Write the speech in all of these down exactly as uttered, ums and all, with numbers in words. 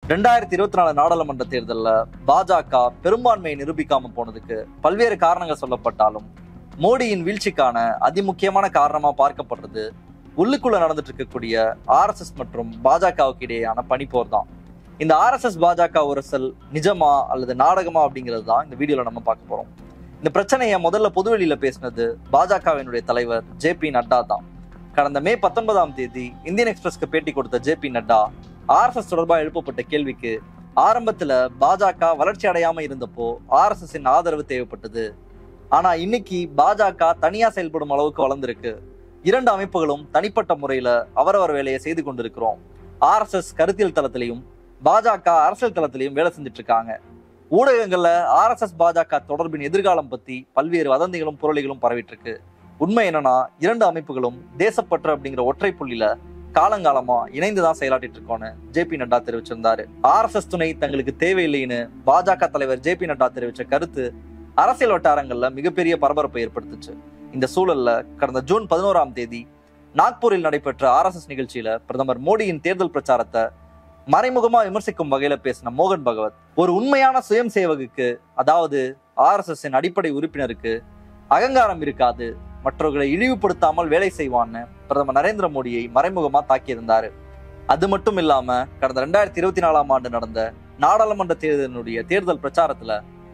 ரெண்டாயிரத்தி இருபத்தி நாலு நாடாளுமன்ற தேர்தலில் பாஜக பெரும்பான்மையை நிரூபிக்காம போனதுக்கு பல்வேறு காரணங்கள் சொல்லப்பட்டாலும் மோடியின் வீழ்ச்சிக்கான அதிமுக்கியமான காரணமா பார்க்கப்படுறது உள்ளுக்குள்ள நடந்துட்டு இருக்கக்கூடிய ஆர் எஸ் எஸ் மற்றும் பாஜகவுக்கு இடையேயான பனிப்போர் தான். இந்த ஆர் எஸ் எஸ் பாஜக உரசல் நிஜமா அல்லது நாடகமா அப்படிங்கிறது தான் இந்த வீடியோல நம்ம பார்க்க போறோம். இந்த பிரச்சனையை முதல்ல பொதுவெளியில பேசினது பாஜகவினுடைய தலைவர் ஜே பி நட்டா தான். கடந்த மே பத்தொன்பதாம் தேதி இந்தியன் எக்ஸ்பிரஸ்க்கு பேட்டி கொடுத்த J P Nadda R S S தொடர்பாக எழுப்பப்பட்ட கேள்விக்கு ஆரம்பத்துல பாஜக வளர்ச்சி அடையாம இருந்தப்போ ஆர் எஸ் எஸ் ஆதரவு தேவைப்பட்டது, ஆனா இன்னைக்கு பாஜக தனியா செயல்படும் அளவுக்கு வளர்ந்திருக்கு. இரண்டு அமைப்புகளும் தனிப்பட்ட முறையில அவரவர் வேலையை செய்து கொண்டிருக்கிறோம். ஆர் எஸ் எஸ் கருத்தியல் தளத்திலையும் பாஜக அரசியல் தளத்திலையும் வேலை செஞ்சுட்டு இருக்காங்க. ஊடகங்கள்ல ஆர் எஸ் எஸ் பாஜக தொடர்பின் எதிர்காலம் பத்தி பல்வேறு வதந்திகளும் புரளிகளும் பரவிட்டு இருக்கு. உண்மை என்னன்னா இரண்டு அமைப்புகளும் தேசப்பற்று அப்படிங்கிற ஒற்றை புள்ளியில காலங்காலமா இணைந்துதான் செயலாற்றிட்டு இருக்கோன்னு ஜே பி நட்டா தெரிவிச்சிருந்தாரு. ஆர் எஸ் எஸ் துணை தங்களுக்கு தேவையில்லைன்னு பாஜக தலைவர் ஜே பி நட்டா தெரிவிச்ச கருத்து அரசியல் வட்டாரங்கள்ல மிகப்பெரிய பரபரப்பை ஏற்படுத்துச்சு. இந்த சூழல்ல கடந்த ஜூன் பதினோராம் தேதி நாக்பூரில் நடைபெற்ற ஆர் எஸ் எஸ் நிகழ்ச்சியில பிரதமர் மோடியின் தேர்தல் பிரச்சாரத்தை மறைமுகமா விமர்சிக்கும் வகையில பேசின மோகன் பகவத், ஒரு உண்மையான சுயம் சேவகுக்கு, அதாவது ஆர் எஸ் எஸ் அடிப்படை உறுப்பினருக்கு அகங்காரம் இருக்காது, மற்றவர்களை இழிவுபடுத்தாமல் வேலை செய்வான்னு பிரதமர் நரேந்திர மோடியை மறைமுகமா தாக்கியிருந்தாரு. அது மட்டும் இல்லாம கடந்த ரெண்டாயிரத்தி இருபத்தி நாலாம் ஆண்டு நடந்த நாடாளுமன்ற தேர்தலினுடைய தேர்தல் பிரச்சாரத்துல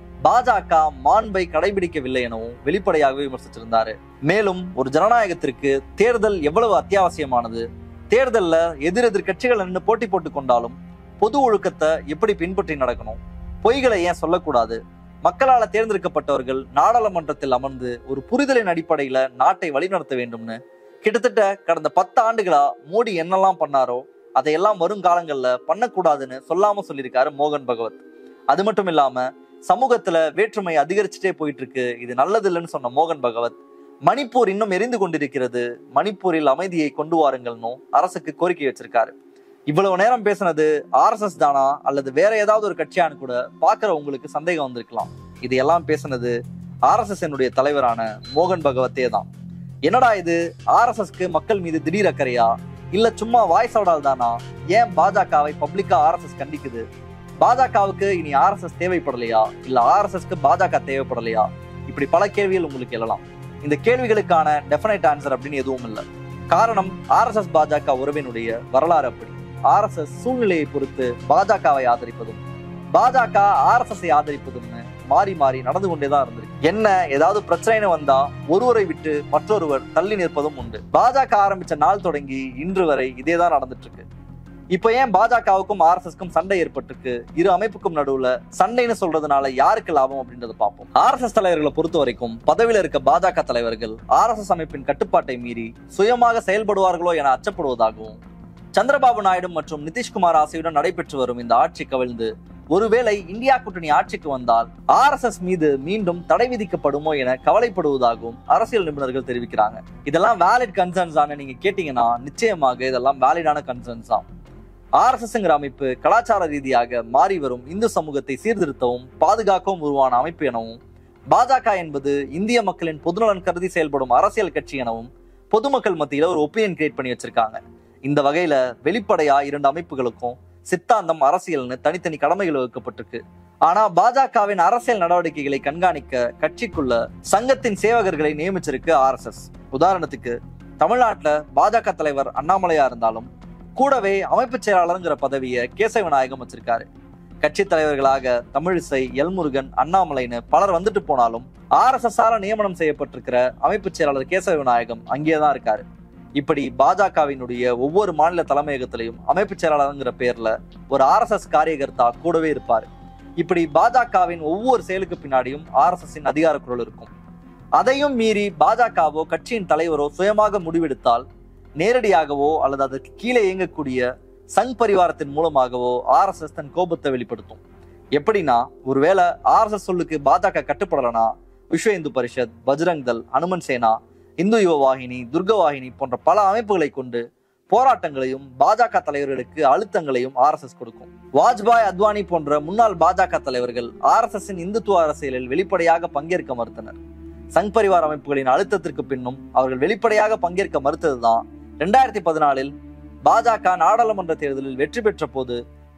பாஜக மாண்பை கடைபிடிக்கவில்லை எனவும் வெளிப்படையாகவே விமர்சிச்சிருந்தாரு. மேலும் ஒரு ஜனநாயகத்திற்கு தேர்தல் எவ்வளவு அத்தியாவசியமானது, தேர்தல்ல எதிரெதிர் கட்சிகள் நின்று போட்டி போட்டுக் கொண்டாலும் பொது ஒழுக்கத்தை எப்படி பின்பற்றி நடக்கணும், பொய்களை ஏன் சொல்லக்கூடாது, மக்களால் தேர்ந்தெடுக்கப்பட்டவர்கள் நாடாளுமன்றத்தில் அமர்ந்து ஒரு புரிதலின் அடிப்படையில நாட்டை வழிநடத்த வேண்டும்னு கிட்டத்தட்ட கடந்த பத்து ஆண்டுகளா மோடி என்னெல்லாம் பண்ணாரோ அதையெல்லாம் வருங்காலங்கள்ல பண்ணக்கூடாதுன்னு சொல்லாம சொல்லியிருக்காரு மோகன் பகவத். அது மட்டும் இல்லாம சமூகத்துல வேற்றுமை அதிகரிச்சுட்டே போயிட்டு இருக்கு, இது நல்லது இல்லைன்னு சொன்ன மோகன் பகவத் மணிப்பூர் இன்னும் எரிந்து கொண்டிருக்கிறது, மணிப்பூரில் அமைதியை கொண்டு வாருங்கள்னும் அரசுக்கு கோரிக்கை வச்சிருக்காரு. இவ்வளவு நேரம் பேசினது ஆர் எஸ் எஸ் தானா அல்லது வேற ஏதாவது ஒரு கட்சியானு கூட பாக்குற உங்களுக்கு சந்தேகம் வந்திருக்கலாம். இதையெல்லாம் பேசினது ஆர் எஸ் எஸ் என்னுடைய தலைவரான மோகன் பகவத்தே தான். என்னடா இது, ஆர் எஸ் எஸ்க்கு மக்கள் மீது திடீர் அக்கறையா இல்ல சும்மா வாய்ஸ் அவுடால் தானா, ஏன் பாஜகவை பப்ளிக்கா ஆர் எஸ் எஸ் கண்டிக்குது, பாஜகவுக்கு இனி ஆர் எஸ் எஸ் தேவைப்படலையா இல்ல ஆர் எஸ் எஸ்க்கு பாஜக தேவைப்படலையா, இப்படி பல கேள்விகள் உங்களுக்கு எழலாம். இந்த கேள்விகளுக்கான டெஃபினைட் ஆன்சர் அப்படின்னு எதுவும் இல்லை. காரணம் ஆர் எஸ் எஸ் பாஜக உறவினுடைய வரலாறு அப்படி. ஆர் எஸ் எஸ் சூழ்நிலையை பொறுத்து பாஜகவை ஆதரிப்பதும் பாஜக ஆர் எஸ் எஸ் ஆதரிப்பதும்னு மாறி மாறி நடந்து கொண்டேதான் இருந்திருக்கு. என்ன ஏதாவது பிரச்சனை வந்தா ஒருவரை விட்டு மற்றொருவர் தள்ளி நிற்பதும் உண்டு. பாஜக ஆரம்பிச்ச நாள் தொடங்கி இன்று வரை இதேதான் நடந்துட்டு இருக்கு. இப்ப ஏன் பாஜகவுக்கும் ஆர் எஸ் எஸ்க்கும் சண்டை ஏற்பட்டிருக்கு, இரு அமைப்புக்கும் நடுவுல சண்டைன்னு சொல்றதுனால யாருக்கு லாபம் அப்படின்றத பார்ப்போம். ஆர் எஸ் எஸ் தலைவர்களை பொறுத்த வரைக்கும் பதவியில இருக்க பாஜக தலைவர்கள் ஆர் எஸ் எஸ் அமைப்பின் கட்டுப்பாட்டை மீறி சுயமாக செயல்படுவார்களோ என அச்சப்படுவதாகவும், சந்திரபாபு நாயுடு மற்றும் நிதிஷ்குமார் ஆசையுடன் நடைபெற்று வரும் இந்த ஆட்சி கவிழ்ந்து ஒருவேளை இந்தியா கூட்டணி ஆட்சிக்கு வந்தால் ஆர் எஸ் எஸ் மீது மீண்டும் தடை விதிக்கப்படுமோ என கவலைப்படுவதாகவும் அரசியல் நிபுணர்கள் தெரிவிக்கிறாங்க. இதெல்லாம் வேலிட் கன்சர்ன்ஸ் ஆன நீங்க கேட்டீங்கன்னா நிச்சயமாக இதெல்லாம் வேலிடான கன்சர்ன்ஸ் தான். ஆர் எஸ் எஸ்ங்கிற அமைப்பு கலாச்சார ரீதியாக மாறி வரும் இந்து சமூகத்தை சீர்திருத்தவும் பாதுகாக்கவும் உருவான அமைப்பு எனவும், பாஜக என்பது இந்திய மக்களின் பொதுநலன் கருதி செயல்படும் அரசியல் கட்சி எனவும் பொதுமக்கள் மத்தியில ஒரு ஒப்பீனியன் கிரியேட் பண்ணி வச்சிருக்காங்க. இந்த வகையில வெளிப்படையா இரண்டு அமைப்புகளுக்கும் சித்தாந்தம் அரசியல்னு தனித்தனி கடமைகள் வகுக்கப்பட்டிருக்கு. ஆனா பாஜகவின் அரசியல் நடவடிக்கைகளை கண்காணிக்க கட்சிக்குள்ள சங்கத்தின் சேவகர்களை நியமிச்சிருக்கு ஆர் எஸ் எஸ். உதாரணத்துக்கு தமிழ்நாட்டுல பாஜக தலைவர் அண்ணாமலையா இருந்தாலும் கூடவே அமைப்பு செயலாளருங்கிற பதவியை கேசவ நாயகம் வச்சிருக்காரு. கட்சி தலைவர்களாக தமிழிசை, எல்முருகன், அண்ணாமலைன்னு பலர் வந்துட்டு போனாலும் ஆர் எஸ் எஸ் ஆல நியமனம் செய்யப்பட்டிருக்கிற அமைப்பு செயலாளர் கேசவ நாயகம் அங்கேதான் இருக்காரு. இப்படி பாஜகவினுடைய ஒவ்வொரு மாநில தலைமையகத்திலையும் அமைப்பு செயலாளருங்கிற பேர்ல ஒரு ஆர் எஸ் எஸ் காரியகர்த்தா கூடவே இருப்பாரு. இப்படி பாஜகவின் ஒவ்வொரு செயலுக்கு பின்னாடியும் ஆர் எஸ் எஸ் அதிகார குரல் இருக்கும். அதையும் மீறி பாஜகவோ கட்சியின் தலைவரோ சுயமாக முடிவெடுத்தால் நேரடியாகவோ அல்லது அதற்கு கீழே இயங்கக்கூடிய சங் பரிவாரத்தின் மூலமாகவோ ஆர் எஸ் எஸ் தன் கோபத்தை வெளிப்படுத்தும். எப்படின்னா, ஒருவேளை ஆர் எஸ் எஸ் சொல்லுக்கு பாஜக கட்டுப்படலனா விஸ்வ இந்து பரிஷத், பஜ்ரங் தள், அனுமன் சேனா, இந்து யுவ வாகினி, துர்க வாகினி போன்ற பல அமைப்புகளை கொண்டு போராட்டங்களையும் பாஜக தலைவர்களுக்கு அழுத்தங்களையும் ஆர் எஸ் எஸ் கொடுக்கும். வாஜ்பாய், அத்வானி போன்ற முன்னாள் பாஜக தலைவர்கள் ஆர் எஸ் எஸ் இந்துத்துவ அரசியலில் வெளிப்படையாக பங்கேற்க மறுத்தனர். சங் பரிவார் அமைப்புகளின் அழுத்தத்திற்கு பின்னும் அவர்கள் வெளிப்படையாக பங்கேற்க மறுத்ததுதான் ரெண்டாயிரத்தி பதினாலில் பாஜக நாடாளுமன்ற தேர்தலில் வெற்றி பெற்ற போது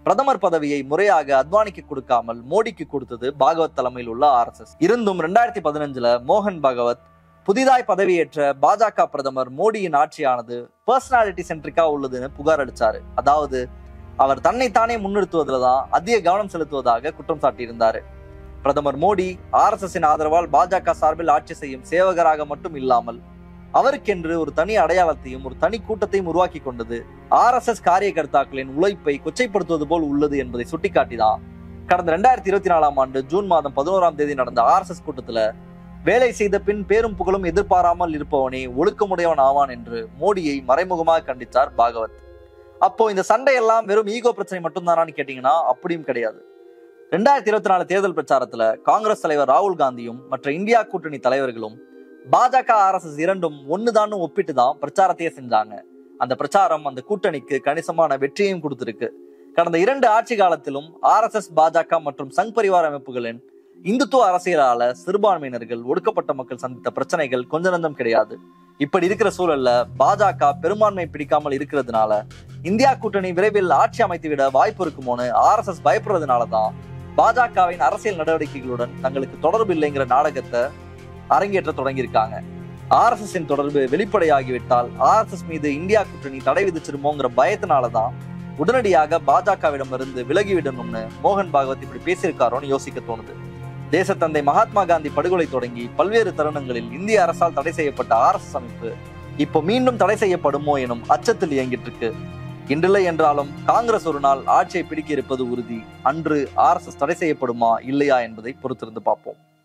பிரதமர் பதவியை முறையாக அத்வானிக்கு கொடுக்காமல் மோடிக்கு கொடுத்தது பாகவத் தலைமையில் உள்ள ஆர் எஸ் எஸ். இருந்தும் ரெண்டாயிரத்தி பதினஞ்சுல மோகன் பாகவத் புதிதாய் பதவியேற்ற பாஜக பிரதமர் மோடியின் ஆட்சியானது பர்சனாலிட்டி சென்ட்ரிக்கா உள்ளதுன்னு புகார் அளிச்சாரு. அதாவது அவர் தன்னைத்தானே முன்னிறுத்துவதில்தான் அதிக கவனம் செலுத்துவதாக குற்றம் சாட்டியிருந்தாரு. பிரதமர் மோடி ஆர் எஸ் எஸ் ஆதரவால் பாஜக சார்பில் ஆட்சி செய்யும் சேவகராக மட்டும் இல்லாமல் அவருக்கென்று ஒரு தனி அடையாளத்தையும் ஒரு தனி கூட்டத்தையும் உருவாக்கி கொண்டது ஆர் எஸ் எஸ் காரியகர்த்தாக்களின் உழைப்பை கொச்சைப்படுத்துவது போல் உள்ளது என்பதை சுட்டிக்காட்டிதான் கடந்த ரெண்டாயிரத்தி இருபத்தி நாலாம் ஆண்டு ஜூன் மாதம் பதினோராம் தேதி நடந்த ஆர் எஸ் எஸ் கூட்டத்துல வேலை செய்த பின் பேரும் புகழும் எதிர்பாராமல் இருப்பவனே ஒழுக்கமுடையவன் ஆவான் என்று மோடியை மறைமுகமாக கண்டித்தார் பாகவத். அப்போ இந்த சண்டையெல்லாம் வெறும் ஈகோ பிரச்சனை மட்டும் தானான்னு கேட்டீங்கன்னா அப்படியும் கிடையாது. ரெண்டாயிரத்தி இருபத்தி நாலு தேர்தல் பிரச்சாரத்துல காங்கிரஸ் தலைவர் ராகுல் காந்தியும் மற்ற இந்தியா கூட்டணி தலைவர்களும் பாஜக ஆர் எஸ் எஸ் இரண்டும் ஒண்ணுதான் ஒப்பிட்டு தான் பிரச்சாரத்தையே செஞ்சாங்க. அந்த பிரச்சாரம் அந்த கூட்டணிக்கு கணிசமான வெற்றியையும் கொடுத்திருக்கு. கடந்த இரண்டு ஆட்சி காலத்திலும் ஆர் எஸ் எஸ் பாஜக மற்றும் சங் பரிவார அமைப்புகளின் இந்துத்துவ அரசியலால சிறுபான்மையினர்கள் ஒடுக்கப்பட்ட மக்கள் சந்தித்த பிரச்சனைகள் கொஞ்ச நஞ்சம் கிடையாது. இப்படி இருக்கிற சூழல்ல பாஜக பெரும்பான்மை பிடிக்காமல் இருக்கிறதுனால இந்தியா கூட்டணி விரைவில் ஆட்சி அமைத்து விட வாய்ப்பு இருக்குமோன்னு ஆர் எஸ் எஸ் பயப்படுறதுனாலதான் பாஜகவின் அரசியல் நடவடிக்கைகளுடன் தங்களுக்கு தொடர்பு இல்லைங்கிற நாடகத்தை அரங்கேற்ற தொடங்கியிருக்காங்க. ஆர் எஸ் எஸ் தொடர்பு வெளிப்படையாகிவிட்டால் ஆர் எஸ் எஸ் மீது இந்தியா கூட்டணி தடை விதிச்சிருமோங்கிற பயத்தினாலதான் உடனடியாக பாஜகவிடம் இருந்து விலகிவிடணும்னு மோகன் பாகவத் இப்படி பேசியிருக்காரோன்னு யோசிக்க தோணுது. தேசத்தந்தை மகாத்மா காந்தி படுகொலை தொடங்கி பல்வேறு தருணங்களில் இந்திய அரசால் தடை செய்யப்பட்ட ஆர் எஸ் எஸ் அமைப்பு இப்போ மீண்டும் தடை செய்யப்படுமோ எனும் அச்சத்தில் இயங்கிட்டு இருக்கு. இன்றில்லை என்றாலும் காங்கிரஸ் ஒரு நாள் ஆட்சியை பிடிக்க இருப்பது உறுதி. அன்று ஆர் எஸ் எஸ் தடை செய்யப்படுமா இல்லையா என்பதை பொறுத்திருந்து பார்ப்போம்.